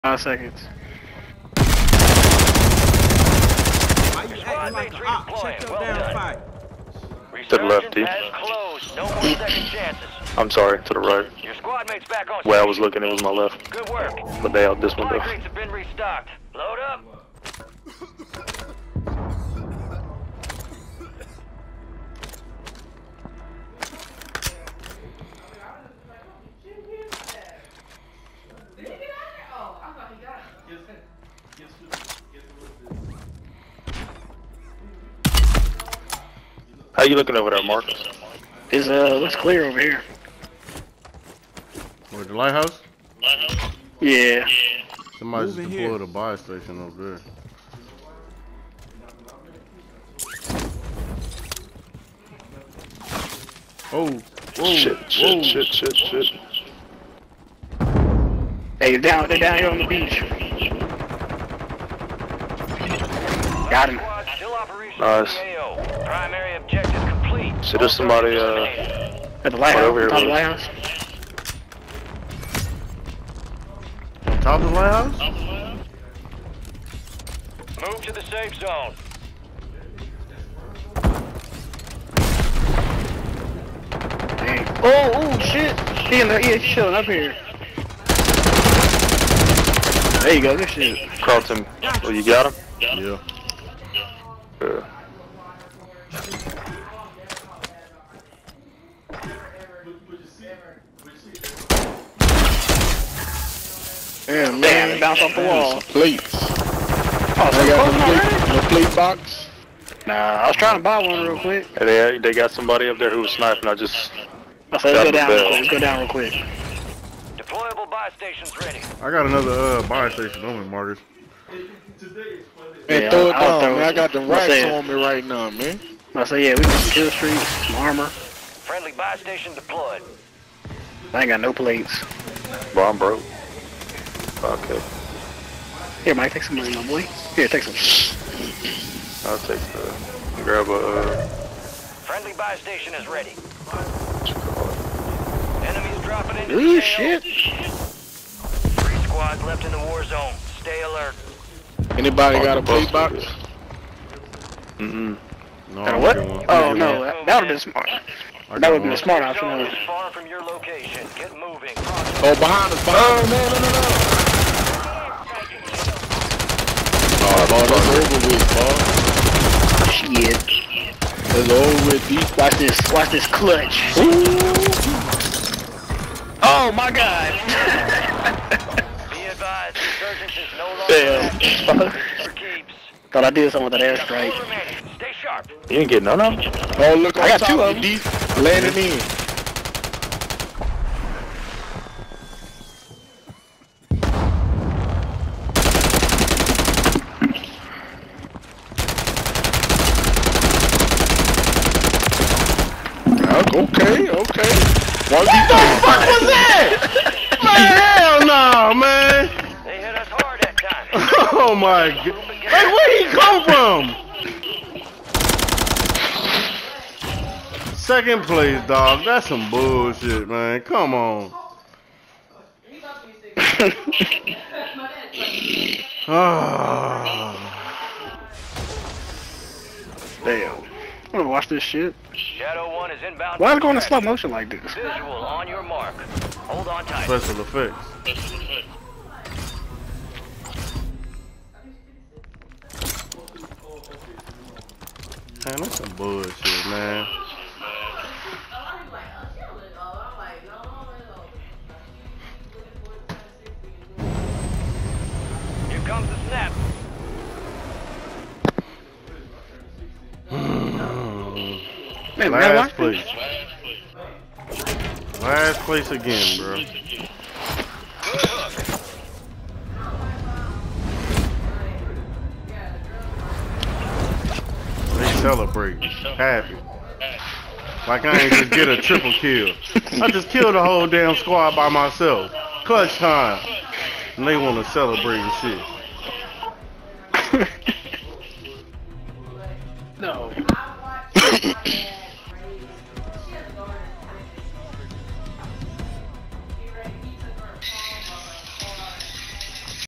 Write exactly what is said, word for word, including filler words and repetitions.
Five seconds. Why you acting like a op? Check your damn fight. To the left, D. No more second chances. I'm sorry, to the right. Your squad mate's back on. Where I was looking, it was my left. Good work. But they out this Supply window. crates have been restocked. Load up. How you looking over there, Marcus? It's uh, looks clear over here. Where, the lighthouse? Yeah. Somebody just Moving deployed here. a buy station over there. Oh, whoa, Shit, whoa. shit, shit, shit, shit. Hey, they're down, they're down here on the beach. Got him. Squad still operational. Nice. A O. Primary objective complete. So there's somebody, uh, At the lighthouse. over here, Top of the bro. lighthouse. On top of the lighthouse? Move to the safe zone. Dang. Oh, oh, shit. He in there, yeah, he's chilling up here. There you go, good shit. Carlton. Oh, you got him? Yeah. Yeah. Damn, Damn, man. it bounced off the wall. Some plates. Oh, so I got close the already? plate, the plate box. Nah, I was trying to buy one real quick. Hey, they, they got somebody up there who was sniping. I just... I said, let's go Got the down real bell. quick. Let's go down real quick. Deployable buy stations ready. I got another uh buy station on me, Marcus. Man, Yeah, throw it I'll down, throw man. it. I got the I'll racks say it. on me right now, man. I said, yeah, we got some kill streaks, some armor. Friendly buy station deployed. I ain't got no plates. Bomb broke. Okay. Here, Mike, take some money, my boy. Here, take some. I'll take the... Grab a... Uh, Friendly buy station is ready. what you call it? Enemies dropping into Ooh, the A O. shit. Three squads left in the war zone. Stay alert. Anybody Oh, got a the plate bus- box? Mm-mm. No, Got a I'm what? getting one. Oh, I'm no, getting that, that would've been smart. I That got would've been a one. smart Zone option. is far from your location. Get moving. Oh, behind us, behind us. No, no, no, no. Oh, boy, that's over with, boy. Shit. That's over with, D. Watch this, watch this clutch. Oh my god. Be advised, insurgents is no longer Damn. active. For keeps. Thought I did something with that Got four airstrike. remaining. Stay sharp. You didn't get none of them? Oh, look on I got top two of of you, D. Landing in. Okay, okay. What the fuck was that? Man, hell no, man! They hit us hard that time. Oh my god. Hey, where he come from? Second place, dog. That's some bullshit, man. Come on. Ah. Damn. I'm gonna watch this shit. Shadow one is inbound. Why is it going in slow motion like this? Visual on your mark. Hold on tight. Special effects. Man, that's some bullshit, man. Here comes the snap. Man, man, Last why- place. Last place again, bro. They celebrate. Happy. Like I ain't just get a triple kill. I just killed the whole damn squad by myself. Clutch time. And they want to celebrate and shit. No.